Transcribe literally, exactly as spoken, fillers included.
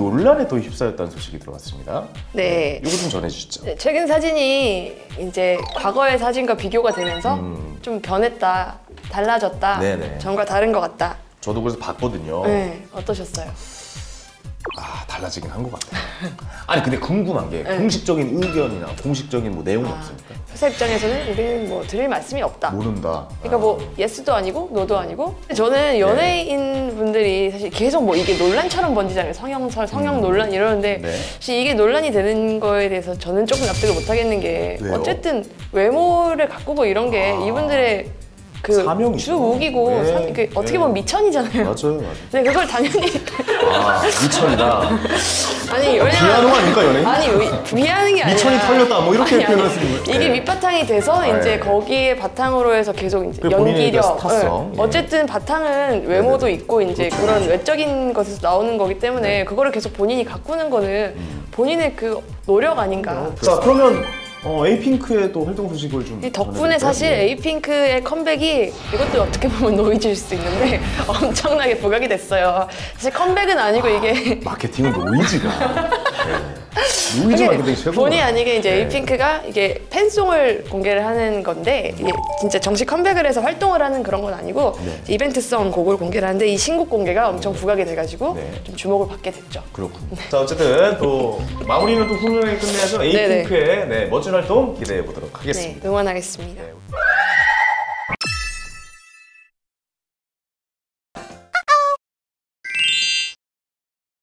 논란에 또 휩싸였다는 소식이 들어왔습니다. 네. 이거 좀 전해주시죠. 네, 최근 사진이 이제 과거의 사진과 비교가 되면서 음. 좀 변했다, 달라졌다, 네네. 전과 다른 것 같다. 저도 그래서 봤거든요. 네, 어떠셨어요? 아, 달라지긴 한 것 같아요. 아니 근데 궁금한 게 네. 공식적인 의견이나 공식적인 뭐 내용이 아, 없습니까? 회사 입장에서는 우리는 뭐 드릴 말씀이 없다. 모른다. 그러니까 뭐 예스도 아니고 노도 아니고. 저는 연예인 분들이 사실 계속 뭐 이게 논란처럼 번지잖아요. 성형설, 성형 음. 논란 이러는데 네. 사실 이게 논란이 되는 거에 대해서 저는 조금 납득을 못 하겠는 게 왜요? 어쨌든 외모를 가꾸고 이런 게 아. 이분들의 그 사명이죠. 주 무기고 네. 사- 그 어떻게 네. 보면 미천이잖아요. 맞아요, 맞아요. 네, 그걸 당연히 아, 미천이다. 아니 왜냐면 비하는 거 아닙니까, 연예인? 아니 위- 비하는 게 아니라 미천이 털렸다, 뭐 이렇게 아니, 아니. 표현했습니다. 이게 네. 밑바탕이 돼서 아, 이제 예. 거기에 바탕으로 해서 계속 이제 그 본인의 그 연기력 스타성, 예. 예. 어쨌든 바탕은 외모도 네네. 있고 이제 그렇죠, 그런 그렇죠. 외적인 것에서 나오는 거기 때문에 네. 그거를 계속 본인이 가꾸는 거는 음. 본인의 그 노력 아닌가. 자, 그러면 어, 에이핑크의 또 활동 소식을 좀 이 덕분에 전해드릴까요? 사실 네. 에이핑크의 컴백이 이것도 어떻게 보면 노이즈일 수 있는데 엄청나게 부각이 됐어요. 사실 컴백은 아니고 이게 마케팅은 노이즈가. 네. 노이즈 마케팅이 최고다. 본의 아니게 이제 네. 에이핑크가 이게 팬송을 공개를 하는 건데 이게 진짜 정식 컴백을 해서 활동을 하는 그런 건 아니고 네. 이벤트성 곡을 공개를 하는데 이 신곡 공개가 엄청 부각이 돼가지고 네. 좀 주목을 받게 됐죠. 그렇군요. 자, 어쨌든 또 마무리는 또 훈훈하게 끝내야죠. 에이핑크의 네, 멋진 활동 기대해 보도록 네, 하겠습니다. 응원하겠습니다. 네.